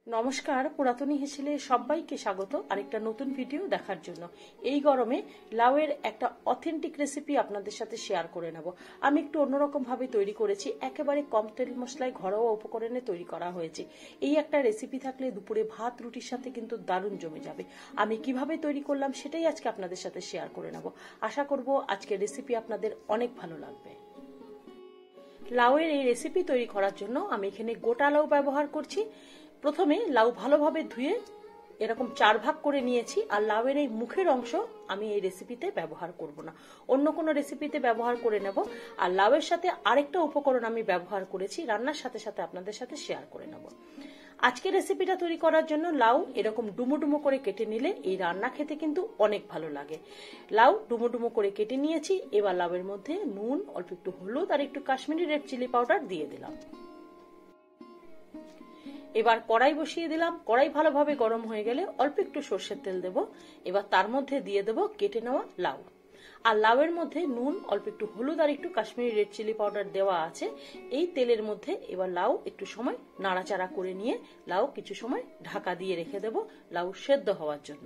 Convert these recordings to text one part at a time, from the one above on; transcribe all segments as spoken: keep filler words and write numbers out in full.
নমস্কার, পুরাতনী হেসেলে সবাইকে স্বাগত আরেকটা নতুন ভিডিও দেখার জন্য। এই গরমে লাউয়ের একটা অথেন্টিক রেসিপি আপনাদের সাথে শেয়ার করে নেব। আমি একটু অন্যরকম ভাবে তৈরি করেছি, একেবারে কম তেল মশলায় ঘরোয়া উপকরণে তৈরি করা হয়েছে। এই একটা রেসিপি থাকলে দুপুরে ভাত রুটির সাথে কিন্তু দারুণ জমে যাবে। আমি কিভাবে তৈরি করলাম সেটাই আজকে আপনাদের সাথে শেয়ার করে নেব। আশা করব আজকের রেসিপি আপনাদের অনেক ভালো লাগবে। লাউয়ের এই রেসিপি তৈরি করার জন্য আমি এখানে গোটা লাউ ব্যবহার করছি। প্রথমে লাউ ভালোভাবে ধুয়ে এরকম চার ভাগ করে নিয়েছি। আর লাউয়ের এই মুখের অংশ আমি এই রেসিপিতে ব্যবহার করব না, অন্য কোনো রেসিপিতে ব্যবহার করে নেব। আর লাউয়ের সাথে আরেকটা উপকরণ আমি ব্যবহার করেছি, রান্নার সাথে সাথে আপনাদের সাথে শেয়ার করে নেব। আজকের রেসিপিটা তৈরি করার জন্য লাউ এরকম ডুমো ডুমো করে কেটে নিলে এই রান্না খেতে কিন্তু অনেক ভালো লাগে। লাউ ডুমো ডুমো করে কেটে নিয়েছি। এবার লাউয়ের মধ্যে নুন, অল্প একটু হলুদ আর একটু কাশ্মীরি রেড চিলি পাউডার দিয়ে দিলাম। এবার কড়াই বসিয়ে দিলাম। কড়াই ভালোভাবে গরম হয়ে গেলে অল্প একটু সর্ষের তেল দেব। এবার তার মধ্যে দিয়ে দেব কেটে নেওয়া লাউ। আর লাউয়ের মধ্যে নুন, অল্প একটু হলুদ আর একটু কাশ্মীরি রেড চিলি পাউডার দেওয়া আছে। এই তেলের মধ্যে এবার লাউ একটু সময় নাড়াচাড়া করে নিয়ে লাউ কিছু সময় ঢাকা দিয়ে রেখে দেব লাউ সেদ্ধ হওয়ার জন্য।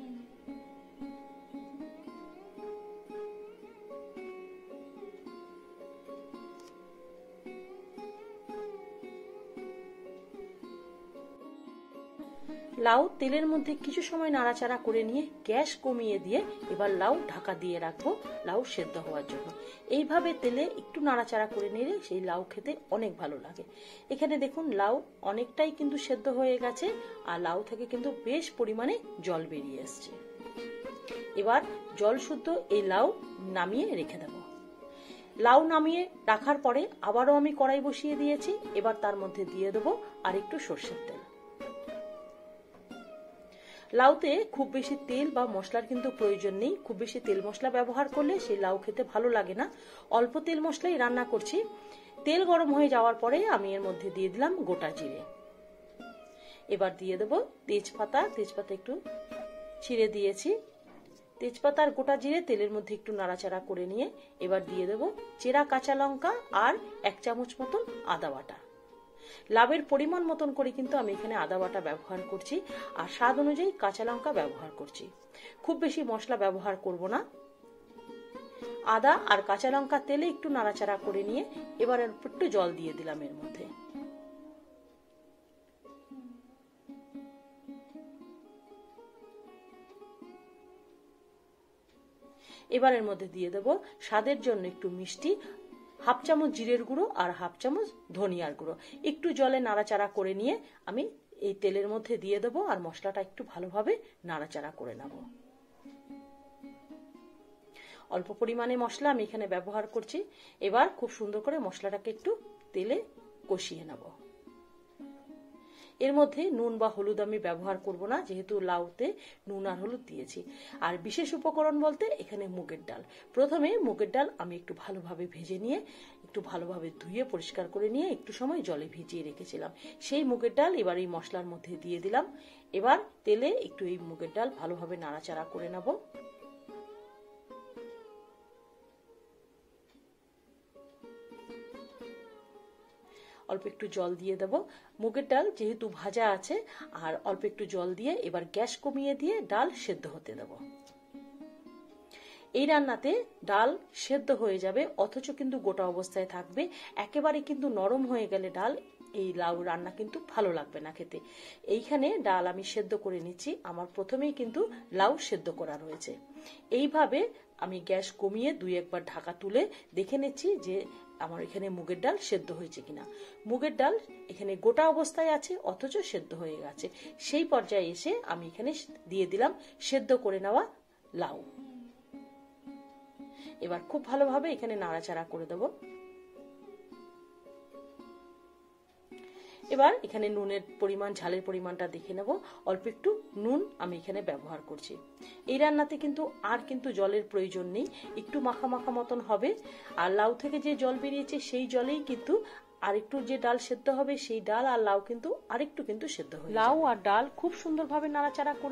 লাউ তেলের মধ্যে কিছু সময় নাড়াচাড়া করে নিয়ে গ্যাস কমিয়ে দিয়ে এবার লাউ ঢাকা দিয়ে রাখবো লাউ সেদ্ধ হওয়ার জন্য। এইভাবে তেলে একটু নাড়াচাড়া করে নিলে সেই লাউ খেতে অনেক ভালো লাগে। এখানে দেখুন লাউ অনেকটাই কিন্তু সেদ্ধ হয়ে গেছে আর লাউ থেকে কিন্তু বেশ পরিমাণে জল বেরিয়ে এসছে। এবার জল শুদ্ধ এই লাউ নামিয়ে রেখে দেব। লাউ নামিয়ে রাখার পরে আবারও আমি কড়াই বসিয়ে দিয়েছি। এবার তার মধ্যে দিয়ে দেবো আর একটু সর্ষের তেল। লাউতে খুব বেশি তেল বা মশলার কিন্তু প্রয়োজন নেই। খুব বেশি তেল মশলা ব্যবহার করলে সেই লাউ খেতে ভালো লাগে না। অল্প তেল মশলাই রান্না করছি। তেল গরম হয়ে যাওয়ার পরে আমি এর মধ্যে দিয়ে দিলাম গোটা জিরে। এবার দিয়ে দেবো তেজপাতা। তেজপাতা একটু ছিঁড়ে দিয়েছি। তেজপাতা আর গোটা জিরে তেলের মধ্যে একটু নাড়াচাড়া করে নিয়ে এবার দিয়ে দেবো চেরা কাঁচা লঙ্কা আর এক চামচ মতন আদা বাটা। লাউয়ের পরিমাণ মতন করে কিন্তু আমি এখানে আদা বাটা ব্যবহার করছি আর স্বাদ অনুযায়ী কাঁচা লঙ্কা ব্যবহার করছি। খুব বেশি মশলা ব্যবহার করব না। আদা আর কাঁচা লঙ্কা তেলে একটু নাড়াচাড়া করে নিয়ে এবার একটু জল দিয়ে দিলাম এর মধ্যে। এবার এর মধ্যে দিয়ে দেব স্বাদের জন্য একটু মিষ্টি, হাফ চামচ জিরের গুঁড়ো আর হাফ চামচ ধনিয়ার গুঁড়ো। একটু জলে নাড়াচাড়া করে নিয়ে আমি এই তেলের মধ্যে দিয়ে দেবো আর মশলাটা একটু ভালোভাবে নাড়াচাড়া করে নেব। অল্প পরিমাণে মশলা আমি এখানে ব্যবহার করছি। এবার খুব সুন্দর করে মশলাটাকে একটু তেলে কষিয়ে নেব। এর মধ্যে নুন বা হলুদ আমি ব্যবহার করব না, যেহেতু লাউতে নুন আর হলুদ দিয়েছি। আর বিশেষ উপকরণ বলতে এখানে মুগের ডাল। প্রথমে মুগের ডাল আমি একটু ভালোভাবে ভেজে নিয়ে একটু ভালোভাবে ধুয়ে পরিষ্কার করে নিয়ে একটু সময় জলে ভিজিয়ে রেখেছিলাম। সেই মুগের ডাল এবার এই মশলার মধ্যে দিয়ে দিলাম। এবার তেলে একটু এই মুগের ডাল ভালোভাবে নাড়াচাড়া করে নেব। অল্প একটু জল দিয়ে দেব। মুগের ডাল যেহেতু ভাজা আছে আর অল্প একটু জল দিয়ে এবার গ্যাস কমিয়ে দিয়ে ডাল সেদ্ধ হতে দেব। এই রান্নাতে ডাল সেদ্ধ হয়ে যাবে অথচ কিন্তু গোটা অবস্থায় থাকবে। একেবারে কিন্তু নরম হয়ে গেলে ডাল এই লাউ রান্না কিন্তু ভালো লাগবে না খেতে। এইখানে ডাল আমি সেদ্ধ করে নিচ্ছি। আমার প্রথমেই কিন্তু লাউ সেদ্ধ করা রয়েছে। এইভাবে আমি গ্যাস কমিয়ে দুই একবার ঢাকা তুলে দেখে নিচ্ছি যে আমার এখানে মুগের ডাল সেদ্ধ হয়েছে কিনা। মুগের ডাল এখানে গোটা অবস্থায় আছে অথচ সেদ্ধ হয়ে গেছে। সেই পর্যায়ে এসে আমি এখানে দিয়ে দিলাম সেদ্ধ করে নেওয়া লাউ। এবার খুব ভালোভাবে এখানে নাড়াচাড়া করে দেব। এবার এখানে নুনের পরিমাণ, ঝালের পরিমাণটা দেখে নেব। অল্প একটু নুন আমি এখানে ব্যবহার করছি। এই রান্নাতে কিন্তু আর কিন্তু জলের প্রয়োজন নেই, একটু মাখা মাখা মতন হবে। আর লাউ থেকে যে জল বেরিয়েছে সেই জলেই কিন্তু আরেকটু যে ডাল সেদ্ধ হবে সেই ডাল আর লাউ কিন্তু আরেকটু কিন্তু সেদ্ধ হবে। লাউ আর ডাল খুব সুন্দরভাবে নাড়াচাড়া করে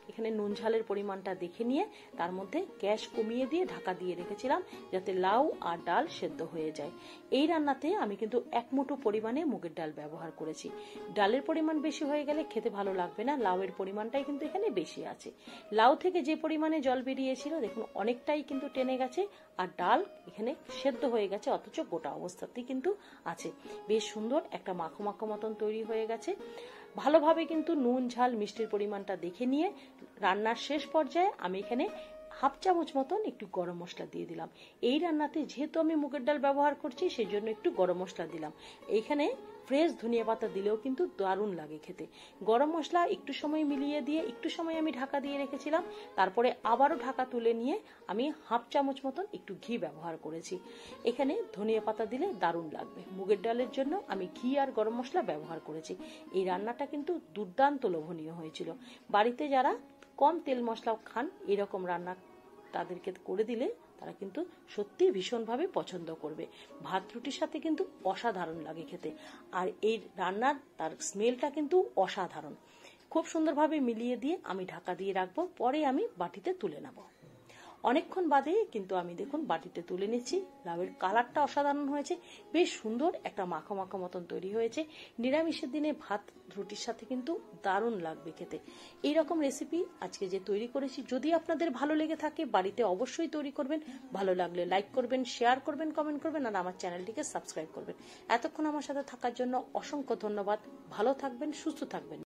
এখানে নুন ঝালের পরিমাণটা দেখে নিয়ে তার মধ্যে গ্যাস কমিয়ে দিয়ে ঢাকা দিয়ে রেখেছিলাম যাতে লাউ আর ডাল সেদ্ধ হয়ে যায়। এই রান্নাতে আমি কিন্তু এক মুঠো পরিমাণে মুগের ডাল ব্যবহার করেছি। ডালের পরিমাণ বেশি হয়ে গেলে খেতে ভালো লাগবে না, লাউয়ের পরিমাণটাই কিন্তু এখানে বেশি আছে। লাউ থেকে যে পরিমাণে জল বেরিয়েছিল দেখুন অনেকটাই কিন্তু টেনে গেছে, আর ডাল এখানে সেদ্ধ হয়ে গেছে, অথচ গোটা অবস্থাতেই কিন্তু আছে। বেশ সুন্দর একটা মাখো মাখো মতন তৈরি হয়ে গেছে। ভালোভাবে কিন্তু নুন ঝাল মিষ্টির পরিমাণটা দেখে নিয়ে রান্নার শেষ পর্যায়ে আমি এখানে হাফ চামচ মতন একটু গরম মশলা দিয়ে দিলাম। এই রান্নাতে যেহেতু আমি মুগের ডাল ব্যবহার করছি সেই জন্য একটু গরম মশলা দিলাম। এইখানে ফ্রেশ ধনিয়া পাতা দিলেও কিন্তু দারুণ লাগে খেতে। গরম মশলা একটু সময় মিলিয়ে দিয়ে একটু সময় আমি ঢাকা দিয়ে রেখেছিলাম, তারপরে আবারও ঢাকা তুলে নিয়ে আমি হাফ চামচ মতন একটু ঘি ব্যবহার করেছি। এখানে ধনিয়া পাতা দিলে দারুণ লাগবে। মুগের ডালের জন্য আমি ঘি আর গরম মশলা ব্যবহার করেছি। এই রান্নাটা কিন্তু দুর্দান্ত লোভনীয় হয়েছিল। বাড়িতে যারা কম তেল মশলা খান এরকম রান্না তাদেরকে করে দিলে তারা কিন্তু সত্যি ভীষণভাবে পছন্দ করবে। ভাত রুটির সাথে কিন্তু অসাধারণ লাগে খেতে। আর এই রান্নার তার স্মেলটা কিন্তু অসাধারণ। খুব সুন্দরভাবে মিলিয়ে দিয়ে আমি ঢাকা দিয়ে রাখবো, পরে আমি বাটিতে তুলে নেব। অনেকক্ষণ বাদে কিন্তু আমি দেখুন বাটিতে তুলে নিচ্ছি। লাউয়ের কালারটা অসাধারণ হয়েছে, বেশ সুন্দর একটা মাখো মাখো মতন তৈরি হয়েছে। নিরামিষের দিনে ভাত রুটির সাথে কিন্তু দারুণ লাগবে খেতে। এইরকম রেসিপি আজকে যে তৈরি করেছি যদি আপনাদের ভালো লেগে থাকে বাড়িতে অবশ্যই তৈরি করবেন। ভালো লাগলে লাইক করবেন, শেয়ার করবেন, কমেন্ট করবেন আর আমার চ্যানেলটিকে সাবস্ক্রাইব করবেন। এতক্ষণ আমার সাথে থাকার জন্য অসংখ্য ধন্যবাদ। ভালো থাকবেন, সুস্থ থাকবেন।